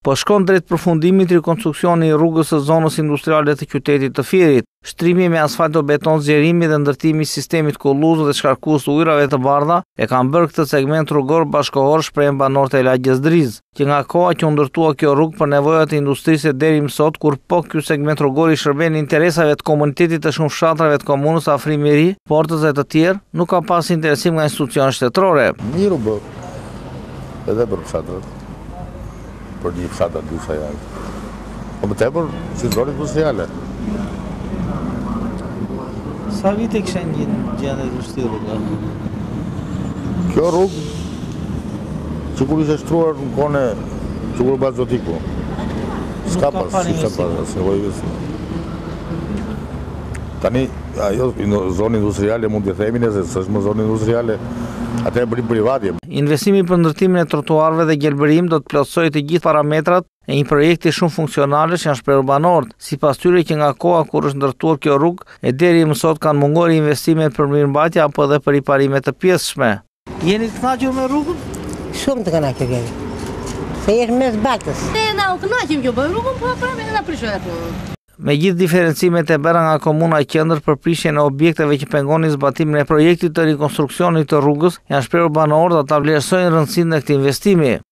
po shkon drejt përfundimit rikonstruksioni i rrugës së zonës industriale të qytetit të Firit. Shtrimi me asfaltobeton, zgjerimi dhe ndërtimi i sistemit kulluzë dhe shkarkues të ujrave të bardha e kanë bërë këtë segment rrugor bashkëkohor shprehën banorët e lagjes Drizë, që nga koha që u ndërtua kjo rrugë për nevojat e industrisë deri më sot, kur po ky segment rrugor i shërben interesave të komunitetit të shumë fshatrave të komunës Afrimiri, Portës e të tjerë, nuk ka pas interesim nga institucionet shtetërore. Mirë u bë, edhe për fshatrat, për një fshatrat dy sajat. Po më tepër si zonë industriale. Sa vite kishen gjendje të vështirë? Kjo rrugë, që kur ishte shtruar në kone, që kur bëhet zotiku. S'ka pas, si s'ka pas, tani, ajo zonë industriale mund të themi se s'është më zonë industriale, atë e bërim privatje. Investimi për ndërtimin e trotuarëve dhe gjelbërim do të plotësojë të gjithë parametrat e një projekti shumë funksionalesh janë shprehur banorët, sipas tyre që nga koha kur është ndërtuar kjo rrugë e deri më sot kanë munguar investimet për mirëmbajtje apo edhe për riparime të pjesëshme. Jeni të kënaqur me rrugën? Shumë të kënaqur jemi. Se jesh mes batës. Ne na u kënaqim që bëjmë rrugën, po prapë na prishën atë. Me gjithë diferencimet e bëra nga komuna e qendër për prishjen e objekteve që pengonin zbatimin e projektit të rikonstruksionit të rrugës, janë shprehur banorët ata vlerësojnë rëndësinë e këtij investimi.